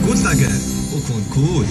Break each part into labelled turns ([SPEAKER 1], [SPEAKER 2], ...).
[SPEAKER 1] Volkswagen. Au compte cool.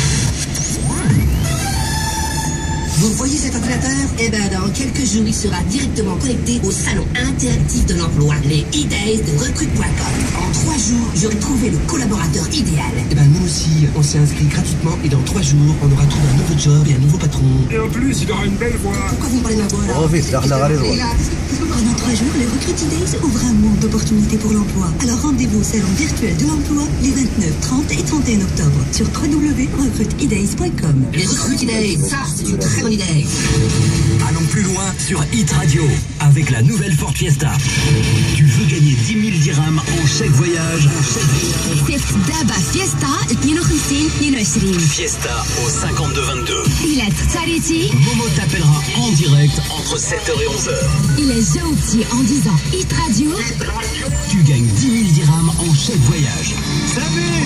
[SPEAKER 2] Vous voyez cet ordinateur? Eh ben, dans quelques jours, il sera directement connecté au salon interactif de l'emploi, les e-days de recrute.com. En 3 jours, j'aurai trouvé le collaborateur idéal. Eh ben, nous aussi, on s'est inscrit gratuitement et dans 3 jours, on aura trouvé un nouveau job et un nouveau patron.
[SPEAKER 3] Et en plus, il aura une belle voix.
[SPEAKER 2] Pourquoi vous me parlez de ma voix là?
[SPEAKER 4] Oh, vite, là,
[SPEAKER 5] Pendant 3 jours, le Recruit Days ouvre un monde d'opportunités pour l'emploi. Alors rendez-vous au salon virtuel de l'emploi les 29, 30 et 31 octobre sur www.recrutedays.com.
[SPEAKER 2] Les Recruit Days, ça, c'est une très bonne idée.
[SPEAKER 6] Allons plus loin sur Hit Radio avec la nouvelle Ford Fiesta. Tu veux gagner 10 000 dirhams en chèque voyage.
[SPEAKER 7] صيفط دابا فيستا 52 22.
[SPEAKER 6] Fiesta au 5222.
[SPEAKER 7] إلا تختاريتي
[SPEAKER 6] Momo t'appellera en direct entre 7h et 11h.
[SPEAKER 7] إلا جاوبتي en disant Hit Radio
[SPEAKER 6] Tu gagnes 10 000 dirhams en chèque voyage.
[SPEAKER 1] Salut.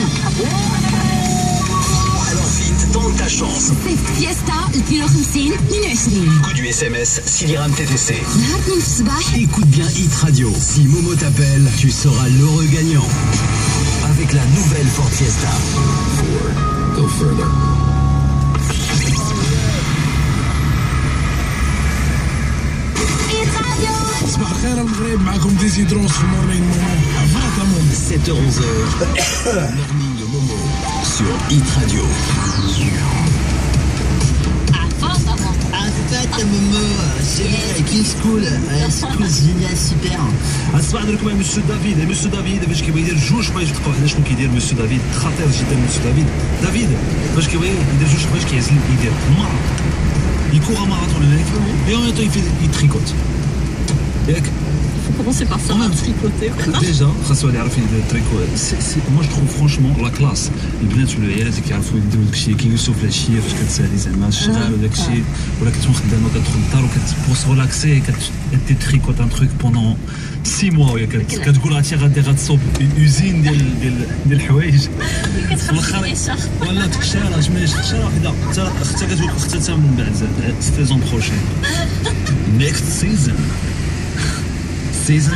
[SPEAKER 6] Alors vite, tente ta chance.
[SPEAKER 7] صيفط فيستا 52 22.
[SPEAKER 6] Coût du SMS 6 dirhams TTC.
[SPEAKER 7] نهار 2 في الصباح
[SPEAKER 6] Écoute bien Hit Radio. Si Momo t'appelle, tu seras l'heureux gagnant. Avec la nouvelle Ford Fiesta.
[SPEAKER 3] Go further.
[SPEAKER 8] صباح الخير المغرب معكم ديزيدروس في مورنين مومو عفاك مومو
[SPEAKER 6] 7h-11h. Morning de Momo sur Hit Radio.
[SPEAKER 2] عفاك ماما c'est King's School. School génial, super.
[SPEAKER 1] الصباح عليكم يا مسيو دافيد. مسيو دافيد فاش كيبغي يدير جوج حوايج تلقاو حنا شنو كيدير مسيو دافيد خطير جدا. مسيو دافيد فاش كيبغي يدير جوج حوايج كيعزل يدير ماراثون. يكور ماراثون هناك et en même temps il tricote. ياك
[SPEAKER 9] Faut commencer par ça, tricoter.
[SPEAKER 1] ديجا خاصو يعرف يدير التريكو. مو جو تروف فرونشمون لا كلاس البنات والعيالات كيعرفوا يديروا داكشي كيجلسوا في العشيه فاش كتسالي زعما الشغل وداكشي ولا كتكون خدامه كتدخل للدار وكتبوس ريلاكسي كتريكوت ان تروك بوندون 6 موا وهي كتقول هادشي غادي غتصوب اوزين ديال الحوايج في الاخر ولا تكشاره ماشي تكشاره وحده حتى اختها كتقول اختها من بعد سيزون بروشين نيكست سيزون 2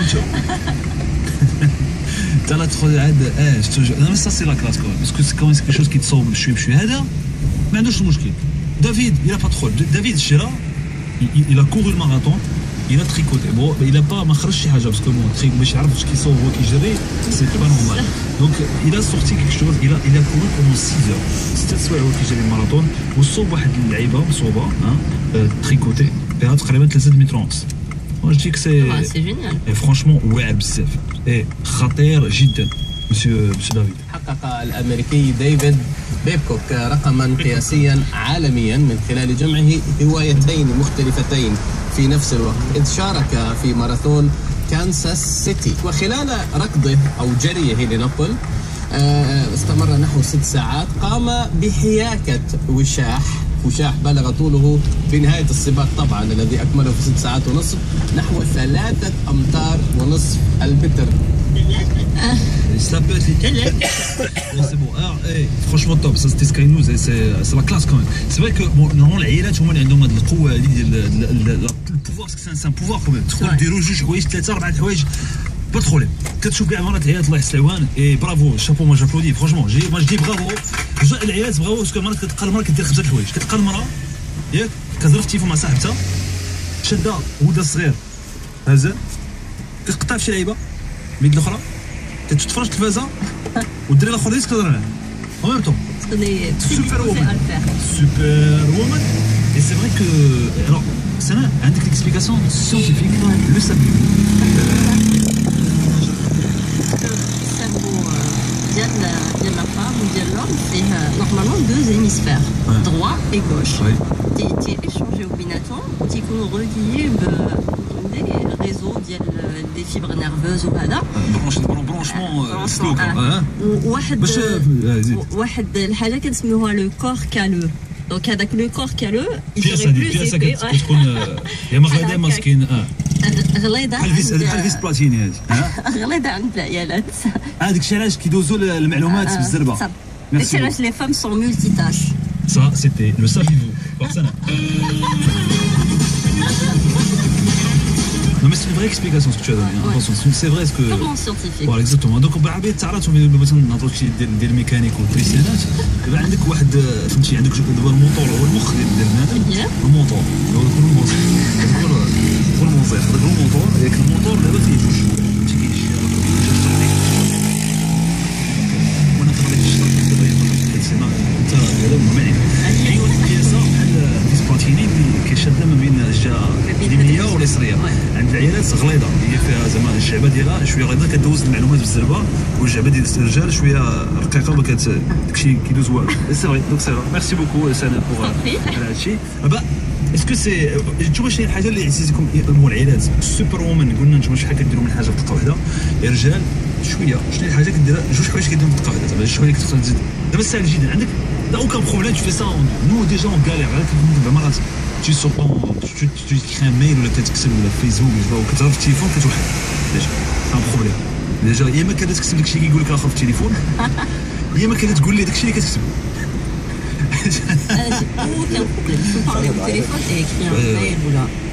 [SPEAKER 1] t'as la trop je te jure non mais ça c'est la classe quand même parce que c'est quand même quelque chose qui te sauve بشوي هذا ما عندوش المشكل. دافيد il a pas trop. David Chira il a couru le marathon, il a tricoté. Bon il a pas ما خرج شي حاجه parce que bon trick باش يعرف اش كيصوب هو كيجري c'est pas normal. Donc il a sorti quelque chose, il a couru pendant 6 heures 6 سوايع هو كيجري الماراثون وصوب واحد اللعيبه مصوبه تريكوتي فيها تقريبا 3 متر ونص. Moi je dis que
[SPEAKER 9] c'est génial.
[SPEAKER 1] Et franchement ouais بزاف et خطير جدا monsieur دافيد.
[SPEAKER 10] حقق الامريكي ديفيد بيبكوك رقما قياسيا عالميا من خلال جمعه هوايتين مختلفتين في نفس الوقت اذ شارك في ماراثون كانساس سيتي وخلال ركضه او جريه لنابل استمر نحو 6 ساعات قام بحياكة وشاح بلغ طوله في نهاية السباق طبعا الذي أكمله في 6 ساعات ونصف نحو 3 أمتار ونصف المتر.
[SPEAKER 1] C'est bon. Alors, franchement top. Ça c'était Sky News et c'est la classe quand même. C'est vrai que bon, normalement العيالات هما اللي عندهم هذه القوة هذه ديال البوفوار c'est un pouvoir quand même. تقدر ديروا جوج حوايج 3 4 حوايج با دو بروبليم. كتشوف كاع مرات العيالات الله يحسن العوان اي برافو شابو ما جابلودي فرونشمون ما جو دي برافو العيالات برافو باسكو مرات كتلقى المراه كدير 5 الحوايج كتلقى المراه ياك كتهضر في التليفون مع صاحبتها شاده ولدها الصغير هازا كتقطع في شي لعيبه بيد الاخرى كتتفرج التلفازه والدري الاخر يسكت يهضر معاه en même temps. Super woman. Super woman. Et c'est vrai que alors c'est là عندك l'explication scientifique le cerveau.
[SPEAKER 9] ديال la femme ou ديال l'homme c'est normalement 2 hémisphères droit et gauche تيéchangé بيناتهم تيكونوا reliés des réseaux des fibres nerveuses وهذا
[SPEAKER 1] برونشمون سلوك
[SPEAKER 9] واحد الحاجه كنسميوها لو كور كالو دونك هذاك لو كور كالو
[SPEAKER 1] بياسه كتكون هي مغلده ماسكين
[SPEAKER 9] غليظه
[SPEAKER 1] بحال فيس بلاتيني هذه
[SPEAKER 9] غليظه عند العيالات
[SPEAKER 1] هذاك الشيء علاش كيدوزوا المعلومات بالزربه
[SPEAKER 9] داكشي علاش لي فام سون مولتي تاش
[SPEAKER 1] ça c'était le saviez-vous par ça. Non mais c'est une vraie explication ce que tu as donné. Attention, c'est vrai ce que.
[SPEAKER 9] Purement scientifique.
[SPEAKER 1] Voilà, exactement. Donc بعد تعرضوا مثلا نهضروا شي ديال الميكانيك والبريسيانات دابا عندك واحد فهمتي عندك دابا الموتور هو المخ ديال بنادم الموتور هو الموتور هو الموزير هذاك الموتور ياك الموتور دابا فيه جوج فهمتي كاين شي وانا كنعرف الشرط دابا انت هذا مهم يعني كاين واحد البياسه بحال ديسباتيني اللي كيشادها ما بين الجهه اليمينيه واليسريه عند العيالات غليظه هي فيها زعما الجعبه ديالها شويه غليظه كدوز المعلومات بالزربه والجعبه ديال الرجال شويه رقيقه ما داكشي كيدوز والو سي فري دونك سي ميرسي بوكو سنه بوغ على هادشي دابا اسكو سي نتوما شنو هي الحاجه اللي عزيزكم المهم العيالات السوبر وومن قلنا نتوما شحال كديروا من حاجه في دقه واحده يا رجال شويه شنو هي الحاجه كديرها جوج حوايج كديروا في دقه واحده زعما شويه كتقدر تزيد دابا ساهل جدا عندك لا اوكان بروبليم tu fais ça nous déjà on galère دابا مرات tu sors tu écris un mail ولا كتكتب ولا فيسبوك ولا كتهضر في التليفون كتوحد ديجا ان بروبليم ديجا يا اما كتكتب داكشي اللي كيقول لك الاخر في التليفون يا اما كتقول لي داكشي اللي كتكتب
[SPEAKER 9] aucun problème. Je peux parler au téléphone et écrire un mail ou là.